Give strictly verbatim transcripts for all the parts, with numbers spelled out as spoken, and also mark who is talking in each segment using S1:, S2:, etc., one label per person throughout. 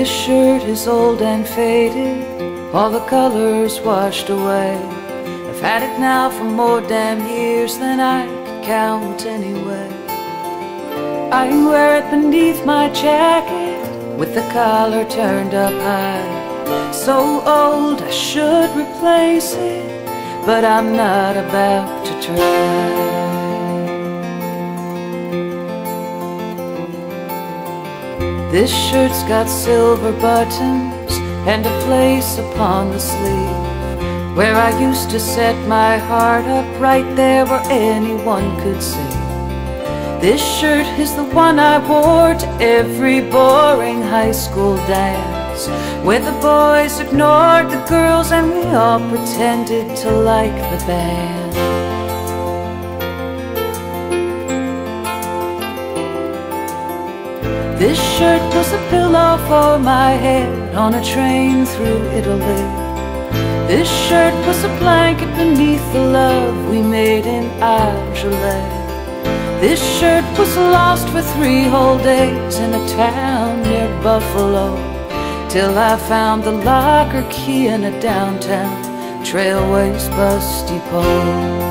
S1: This shirt is old and faded, all the colors washed away. I've had it now for more damn years than I could count anyway. I wear it beneath my jacket, with the collar turned up high. So old I should replace it, but I'm not about to try. This shirt's got silver buttons and a place upon the sleeve where I used to set my heart up, right there where anyone could see. This shirt is the one I wore to every boring high school dance, where the boys ignored the girls and we all pretended to like the band. This shirt was a pillow for my head on a train through Italy. This shirt was a blanket beneath the love we made in Algeria. This shirt was lost for three whole days in a town near Buffalo, till I found the locker key in a downtown Trailways bus depot.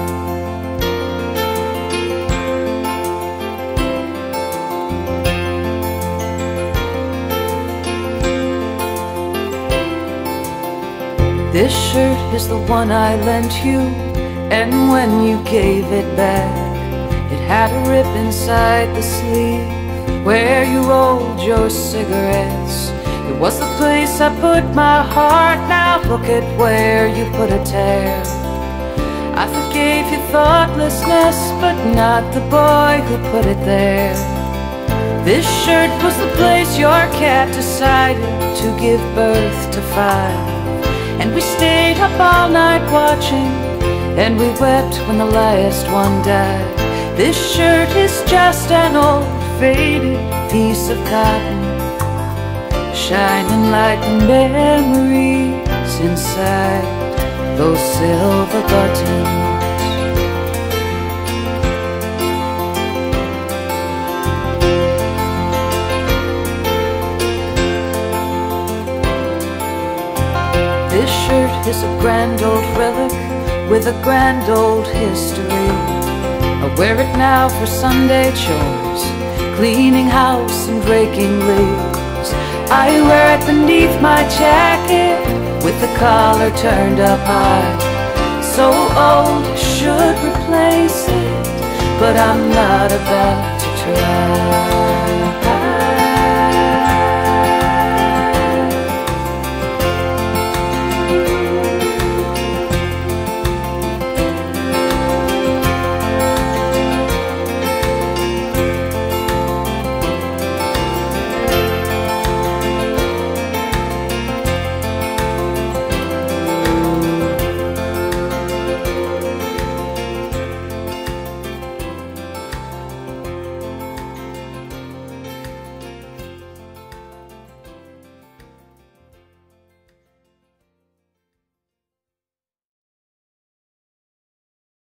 S1: This shirt is the one I lent you, and when you gave it back, it had a rip inside the sleeve where you rolled your cigarettes. It was the place I put my heart, now look at where you put a tear. I forgave your thoughtlessness, but not the boy who put it there. This shirt was the place your cat decided to give birth to five, and we stayed up all night watching, and we wept when the last one died. This shirt is just an old faded piece of cotton, shining like memories inside those silver buttons. This shirt is a grand old relic with a grand old history. I wear it now for Sunday chores, cleaning house and raking leaves. I wear it beneath my jacket with the collar turned up high. So old I should replace it, but I'm not about to try.